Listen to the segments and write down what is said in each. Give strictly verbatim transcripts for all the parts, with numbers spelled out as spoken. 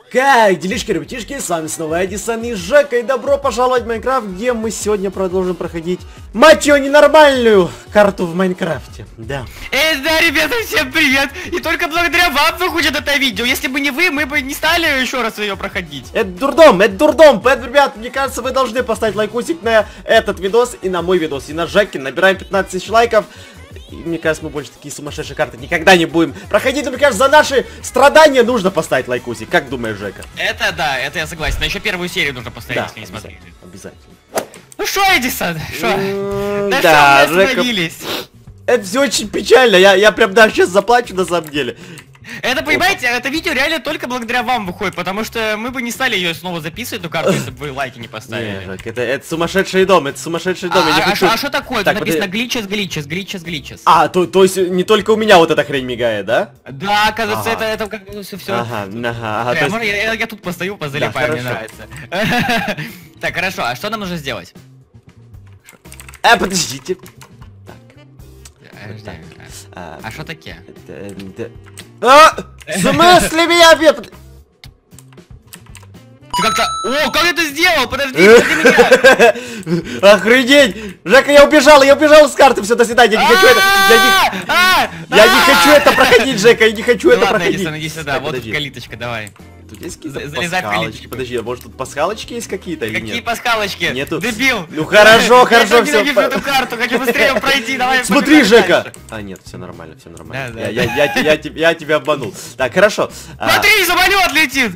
Как делишки, ребятишки, с вами снова Эдисон и Жека, и добро пожаловать в Майнкрафт, где мы сегодня продолжим проходить, мать ее, ненормальную карту в Майнкрафте, да. Эй, да, ребята, всем привет! И только благодаря вам выходит это видео, если бы не вы, мы бы не стали еще раз ее проходить. Это дурдом, это дурдом, поэтому, ребят, мне кажется, вы должны поставить лайкусик на этот видос и на мой видос, и на Жеки, набираем пятнадцать тысяч лайков. И мне кажется, мы больше такие сумасшедшие карты никогда не будем проходить. Но мне кажется, за наши страдания нужно поставить лайкусик. Как думаешь, Жека? Это да, это я согласен. Но еще первую серию нужно поставить, Да, если не смотрели. Обязательно. Ну шо, Эдисон? Шо? На Да, чем мы Жека... остановились? Это все очень печально. Я, я прям даже сейчас заплачу на самом деле. Это, понимаете, это видео реально только благодаря вам выходит, потому что мы бы не стали ее снова записывать, эту карту, если бы вы лайки не поставили. Не, Жек, это, это сумасшедший дом, это сумасшедший дом. А, я не а, хочу... а что такое? Так, Тут написано подожди. гличес, гличес, гличес, гличес. А, то, то есть не только у меня вот эта хрень мигает, да? Да, кажется, Ага. это, это как бы все. Ага, ага, ага. Бля, то есть- можно я, я- я тут постою, позалипаю, Да, мне хорошо. нравится. Так, хорошо, а что нам нужно сделать? А, подождите. Так. Подожди, А, А что такие? это, это- А! В смысле меня бьет? Ты как-то... О, как это сделал? Подожди, подожди меня! Охренеть! Жека, я убежал, я убежал с карты, все, до свидания, я не хочу это, я не, А! я не хочу это проходить, Жека, я не хочу Ну это ладно, проходить. Эдисон, иди сюда, Так, вот тут подожди. калиточка, давай. Тут есть За- какие-то залезай в пасхалочки, калиточку. подожди, а может тут пасхалочки есть какие-то или Какие нет? пасхалочки? Нету. Дебил! Ну хорошо, хорошо, Я всё, ненавижу по- эту карту, хочу быстрее пройти, давай. Смотри, побежали Жека! дальше. А, нет, все нормально, все нормально. Да, да, я, я, я, я, я, я тебя обманул. Так, хорошо. А, Смотри, самолет летит!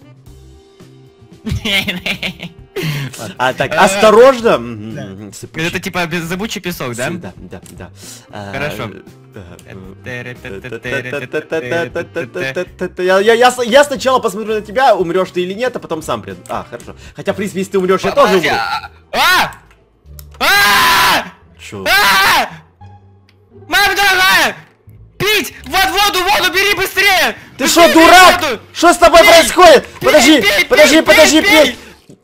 а, так, осторожно. М, м, м, сыпучий. Это типа без- зыбучий песок, да? Да, да, да. А, Хорошо. э, Я, я, я, с- я сначала посмотрю на тебя, умрешь ты или нет, а потом сам приду. А, хорошо. Хотя, в принципе, если ты умрешь, я тоже Подожди, умру. а! А! А! Чё? А! Мама дорогая! Пить! Вот воду, воду бери быстрее! Ты Быстрее что, бери дурак? воду! Что с тобой Пей! происходит? Пей, Подожди, пей, подожди, пей, подожди, пей, пей.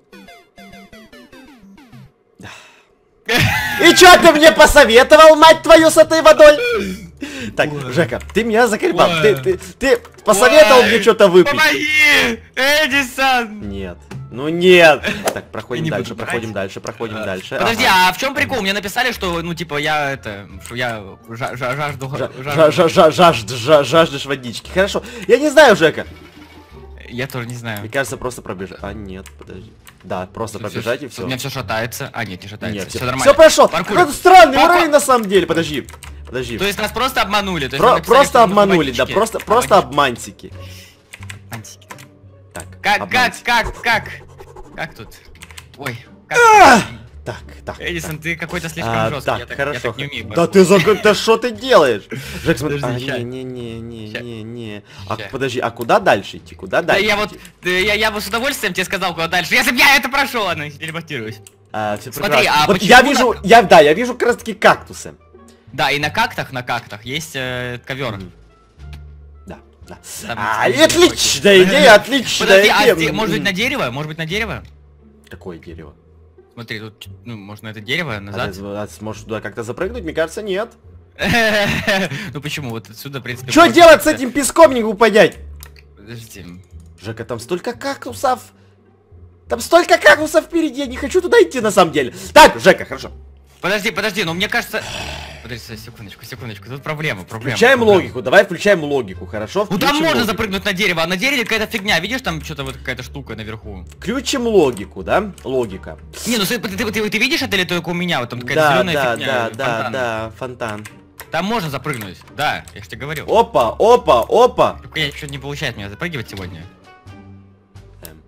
И чё ты мне посоветовал, мать твою, с этой водой? Так, Жека, ты меня заколебал. Ой. Ты, ты, ты посоветовал Ой, мне что-то выпить? Помоги! Эдисон! Нет. Ну нет. Так, проходим не дальше, буду проходим брать. дальше, проходим дальше. Подожди, Ага. а в чем прикол? Мне написали, что, ну, типа, я это, что я жа- жа- жажду... Жа- жажду- жа- жа- жажд- жа- Жаждешь водички. Хорошо. Я не знаю, Жека. Я тоже не знаю. Мне кажется, просто пробежать. А, нет, подожди. Да, просто Всё, пробежать всё, и все. У меня все шатается. А, нет, не шатается. Нет, все все, нормально. прошло. Паркур. Какой странный Папа- уровень на самом деле. Подожди. Подожди. То есть нас просто обманули. То есть Про- нам написали, просто что нужно обманули, да, водички. просто, А, просто водички. обманщики. Обманщики. Так, Как, как, обманщики. как, как? Как тут? Ой, как? А! Так, так. Эдисон, ты какой-то слишком А, жесткий. так, я, так, хорошо. я так не умею. Да ты за да что ты делаешь? Жек, смотри. Подожди, А, ща. не, не, не, Ща. не, не. А Ща. подожди, а куда дальше идти? Куда Да дальше? я вот, идти? да, я, я бы с удовольствием тебе сказал, куда дальше. Если бы я это прошел, ладно, телепортируюсь. А, всё Смотри, прекрасно. а Вот почему я на- вижу, я, да, я вижу как раз таки кактусы. Да, и на кактах, на кактах есть э, ковер. Мгм. Да, да. Там А, есть отличная идея, отличная Подожди, а идея. сте- может быть М. на дерево? Может быть на дерево? Какое дерево? Смотри, тут, ну, можно это дерево А назад. ты, а, сможешь туда как-то запрыгнуть? Мне кажется, нет. Ну почему? Вот отсюда, в принципе... Что можно делать с как-то- этим песком, не упадять? Подожди. Жека, там столько кактусов. Там столько кактусов впереди, я не хочу туда идти на самом деле. Так, Жека, хорошо. Подожди, подожди, но мне кажется... Подожди, секундочку, секундочку, тут проблема, проблема. Включаем проблема. логику, давай включаем логику, хорошо? Ну там Включим можно логику. запрыгнуть на дерево, а на дереве какая-то фигня, видишь, там что-то вот какая-то штука наверху. Включим логику, да? Логика. Не, ну ты, ты, ты- ты видишь это или только у меня? Вот там какая-то Да, зеленая да, фигня. да, да, фонтан. да, фонтан. Там можно запрыгнуть, да, я же тебе говорил. Опа, опа, опа. Только я что-то не получает меня запрыгивать сегодня. Эм.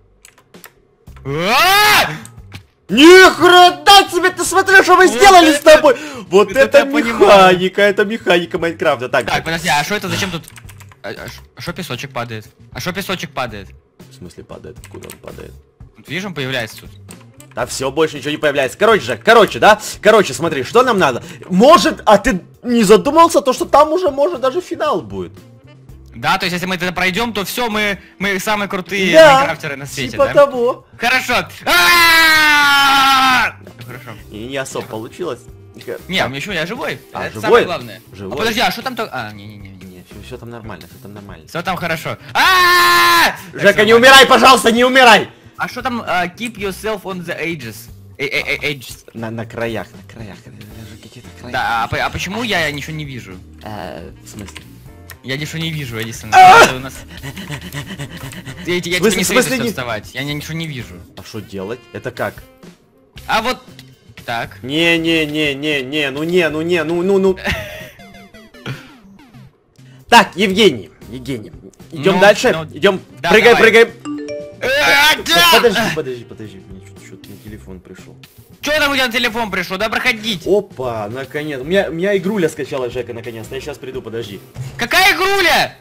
А! Нихрена себе, ты смотри, что мы Вот сделали с это- тобой! Вот вот это это я понимаю. механика, это механика Майнкрафта. Так, Так, подожди, а что это, зачем тут... А что песочек падает? А что песочек падает? в смысле падает? Откуда он падает? Вот видишь, он появляется тут. Да все, больше ничего не появляется. Короче, Жек, короче, да? Короче, смотри, что нам надо? Может, а ты не задумался, то что там уже, может, даже финал будет? Да, то есть если мы это пройдем, то все, мы, мы самые крутые Да, майнкрафтеры на свете, типа да? того. Хорошо. А! Хорошо. И не особо получилось. Не, у меня еще я живой. А, Это живой? самое главное. Живой. А подожди, а что там то? А, не-не-не. Не, все там нормально, все там нормально. Все там хорошо. А! Жека, не умирай, пожалуйста, не умирай! А что там keep yourself on the edges? Edges. На, на краях, на краях. Какие-то края. Да, а, а почему я ничего не вижу? В смысле? Я ничего не вижу, Эдисон. У нас... Я, я тебе не советую вставать, я ничего не вижу. А что делать? Это как? А вот так. Не-не-не-не-не, ну не, ну не, ну, ну, ну. Так, Евгений, Евгений, идем ну, дальше, ну, идем, да, прыгай, давай. прыгай. А, подожди, подожди, подожди, мне что-то на телефон пришел. Че там у тебя на телефон пришел? Да проходить. Опа, наконец. У меня, у меня игруля скачала, Жека, наконец-то. Я сейчас приду, подожди. Какая игруля?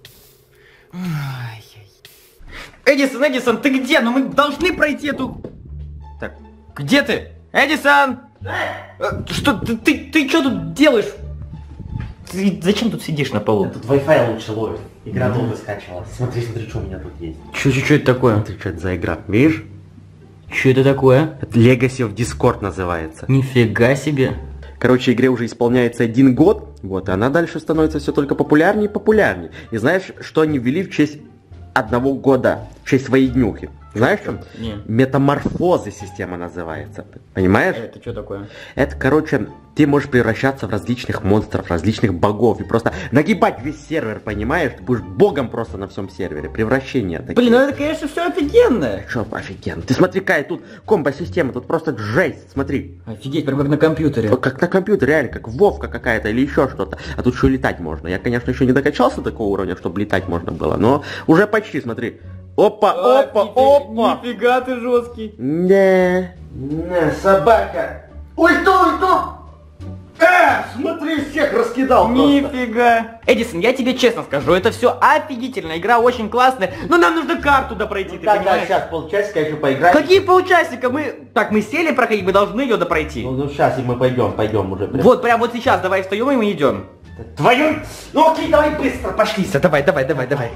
Эдисон, Эдисон, ты где? Ну мы должны пройти эту... Так, где ты? Эдисон! Э, Что, ты, ты, ты что тут делаешь? Ты зачем тут сидишь на полу? Тут Wi-Fi лучше ловит. Игра долго скачивалась. Смотри, смотри, что у меня тут есть. Чё, чё, чё это такое? Смотри, что это за игра. Видишь? Что это такое? Это Legacy of Discord называется. Нифига себе. Короче, игре уже исполняется один год. Вот, и она дальше становится все только популярнее и популярнее. И знаешь, что они ввели в честь одного года? В честь своей днюхи. Знаешь, в чем? Нет. Метаморфозы система называется. Понимаешь? Это что такое? Это, короче, ты можешь превращаться в различных монстров, различных богов и просто нагибать весь сервер, понимаешь? Ты будешь богом просто на всем сервере. Превращение такие. Блин, ну это, конечно, все офигенно. Что офигенно? Ты смотри, какая тут комбо-система, тут просто жесть, смотри. Офигеть, прям как на компьютере. Как на компьютере, реально, как Вовка какая-то или еще что-то. А тут еще летать можно. Я, конечно, еще не докачался до такого уровня, чтобы летать можно было, но уже почти, смотри. Опа, опа, опа! Нифига ты жесткий. Не, не, собака. Ульту, ульту! Э, смотри, всех раскидал просто. Нифига. Эдисон, я тебе честно скажу, это все офигительно, игра очень классная, но нам нужно карту допройти, ты Да, да, понимаешь? сейчас полчасика еще поиграем. Какие полчасика? Мы... Так, мы сели проходить, мы должны ее допройти. Ну, ну сейчас и мы пойдем, пойдем уже. Прям. Вот, прям вот сейчас, давай встаем и мы идем. Твою... Ну окей, давай быстро, пошли. Давай, давай, давай, давай.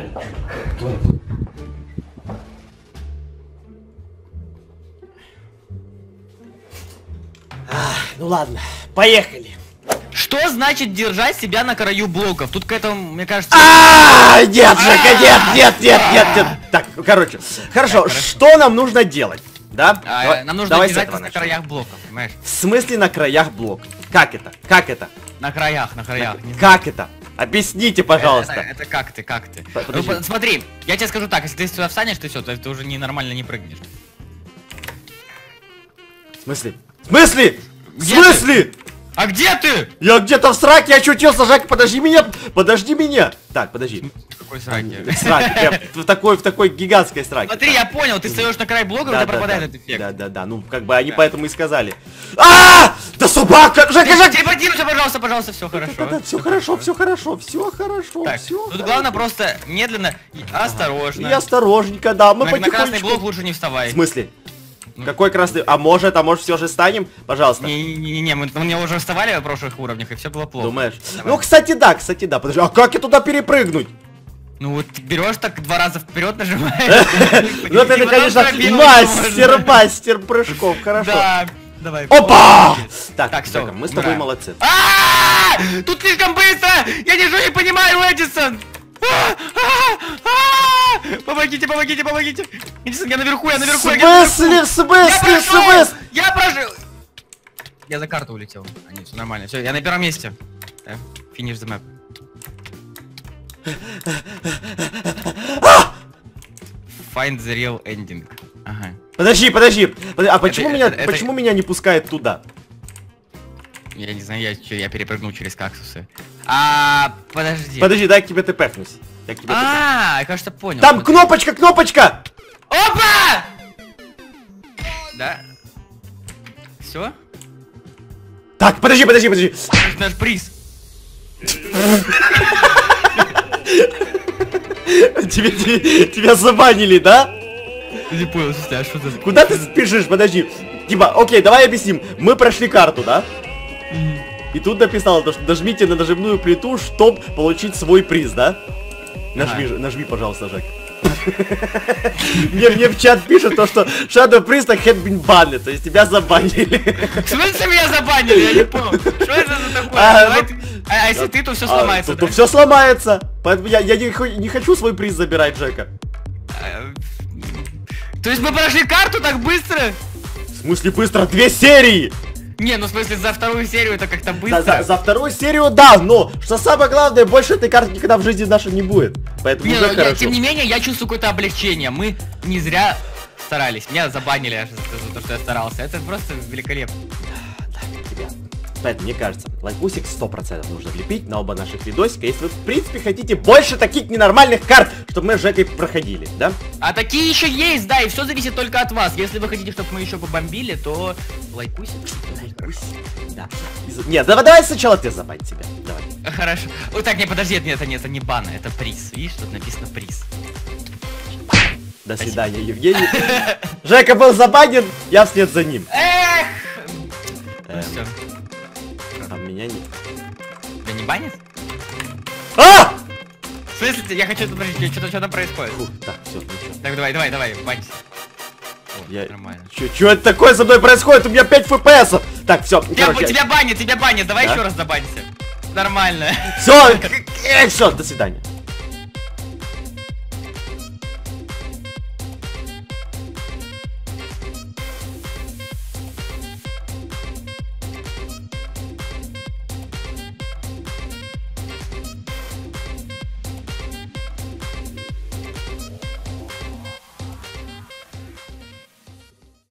Ну ладно, поехали. Что значит держать себя на краю блоков? Тут к этому, мне кажется... А, нет, Жека, нет, нет, нет, нет, нет. Так, короче, хорошо, что нам нужно делать? Да? А, нам нужно держать на краях блоков, понимаешь? В смысле на краях блоков? Как это? Как это? На краях, на краях. Как это? Объясните, пожалуйста. Это, это как ты, как ты? Подожди. Ну, смотри, я тебе скажу так, если ты сюда встанешь, ты все, то ты уже не нормально не прыгнешь. В смысле? В смысле? В Где смысле? ты? А где ты? Я где-то в сраке очутился, Жак, подожди меня, подожди меня. Так, подожди. Какой сраки? Сраки, прям в такой, в такой гигантской сраке. Смотри, я понял, ты встаешь на край блока, у тебя пропадает этот эффект. Да, да, да, ну как бы они поэтому и сказали. А! Да собака! Жека, Жека! Телепортируйся, пожалуйста, пожалуйста, все хорошо. Да, все хорошо, все хорошо, все хорошо, Так, все. тут главное просто медленно и осторожно. И осторожненько, да, мы На, на красный потихонечку. блок лучше не вставай. В смысле? Какой красный? А может, а может все же станем? Пожалуйста. Не-не-не, мы, мы уже вставали в прошлых уровнях, и все было плохо. Думаешь? Давай. Ну, кстати, да, кстати, да. Подожди, а как я туда перепрыгнуть? Ну вот берешь так два раза вперед нажимаешь. Ну это, конечно, мастер, мастер прыжков, хорошо. Да, давай. Опа! Так, Так, всё, Жека, мы с тобой умираем. молодцы. А-а-а! Тут слишком быстро! Я ничего не понимаю, Эдисон! А-а-а! Помогите, помогите, помогите! Эдисон, я наверху, я В наверху, я наверху! смысле, в смысле, Я в прошел! смысле? Я прожил! Я за карту улетел. А нет, все нормально. Все, я на первом месте. Финиш the map. Find the real ending. Ага. Подожди, подожди. Подожди, а почему Это- меня, это- это- почему меня не пускает туда? Я не знаю, я, чё, я перепрыгнул через кактусы. А, подожди. Подожди, дай к тебе тэпэкнусь. Я к тебе тэпэкнусь. А, я, кажется, понял. Там Вот. кнопочка, кнопочка! Опа! Да. Все? Так, подожди, подожди, подожди. Наш приз. Тебе, тебе- тебя забанили, да? Не понял, слушай, а что ты... Куда ты спешишь? Подожди. Типа, окей, давай объясним. Мы прошли карту, да? И тут написано, то, что нажмите на нажимную плиту, чтобы получить свой приз, да? Нажми, Ага. нажми, пожалуйста, Жек. Мне, мне в чат пишут то, что Shadow Priest had been banned, то есть тебя забанили. В смысле меня забанили? Я не понял. Что это за такое? А, Давай ну, ты- А, а если ты, то все А, сломается, то, да? то все сломается. Поэтому я, я не, хо- не хочу свой приз забирать, Джека. А, То есть мы прошли карту так быстро? В смысле быстро? Две серии! Не, ну в смысле за вторую серию это как-то За, быстро. за- за вторую серию, да, но что самое главное, больше этой карты никогда в жизни нашей не будет. Поэтому Не, уже ну, я- хорошо. тем не менее, я чувствую какое-то облегчение. Мы не зря старались. Меня забанили аж за, за то, что я старался. Это просто великолепно. Ребят, поэтому мне кажется, лайкусик сто процентов нужно влепить на оба наших видосика, если вы в принципе хотите больше таких ненормальных карт, чтобы мы с Жекой проходили, да? А такие еще есть, да, и все зависит только от вас. Если вы хотите, чтобы мы еще побомбили, то лайкусик. Да. Из- Нет, давай, давай сначала ты забань себя. Давай. Хорошо. Ой, так, не, подожди, нет, это, нет, это не бана, это приз. Видишь, тут написано приз. До свидания, Евгений. Жека был забанен, я вслед за ним. Эх! Ну Эм, все. А меня нет. Да не банят? А! В смысле, я хочу, подожди, что-то что-то происходит. Фу, так, все, ничего. Так, давай, давай, давай, банься. О, Я... нормально. Чё, чё это такое со мной происходит? У меня пять эф пи эсов. Так, все, Тебя, короче. тебя банят, тебя банят, давай Да? еще раз забанься. Нормально. Все, все, до свидания.